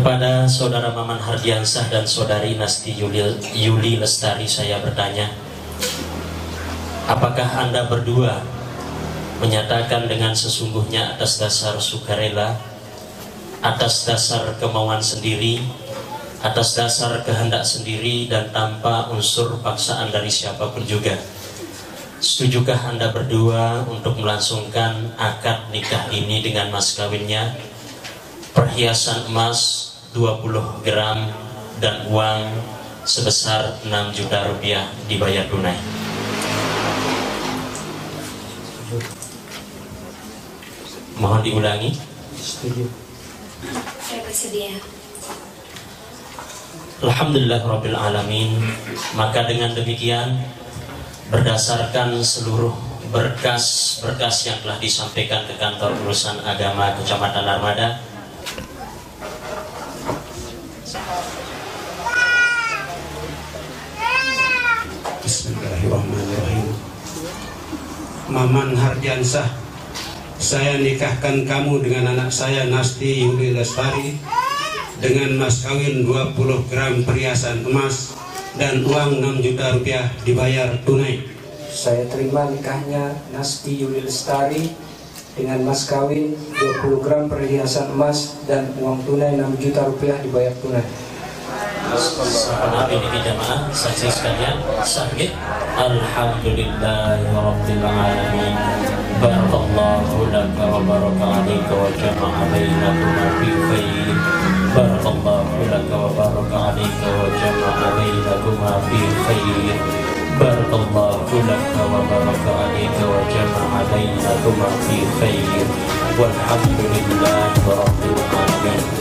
Kepada Saudara Maman Hardiansah dan Saudari Nasti Yuli Lestari saya bertanya, apakah Anda berdua menyatakan dengan sesungguhnya atas dasar sukarela, atas dasar kemauan sendiri, atas dasar kehendak sendiri dan tanpa unsur paksaan dari siapapun juga, setujukah Anda berdua untuk melangsungkan akad nikah ini dengan mas kawinnya, perhiasan emas 20 gram dan uang sebesar 6 juta rupiah dibayar tunai? Mohon diulangi. Setuju. Saya bersedia. Alhamdulillahirabbil alamin. Maka dengan demikian, berdasarkan seluruh berkas-berkas yang telah disampaikan ke kantor urusan agama Kecamatan Armada, Bismillahirrahmanirrahim. Maman Hardiansah, saya nikahkan kamu dengan anak saya Nasti Yuli Lestari dengan mas kawin 20 gram perhiasan emas dan uang 6 juta rupiah dibayar tunai. Saya terima nikahnya Nasti Yuli Lestari dengan mas kawin 20 gram perhiasan emas dan uang tunai 6 juta rupiah dibayar tunai. Sahabat ini jamaah saksi sekalian, sahih. Alhamdulillahirabbil alamin. Barakallahu laka wa baraka alayka wa jama'a bainakuma fi khair. Barakallahu laka wa baraka alayka wa jama'a bainakuma fi khair. Barakallahu laka wa baraka alayka wa jama'a bainakuma fi khair. Walhamdulillahi rabbil alamin.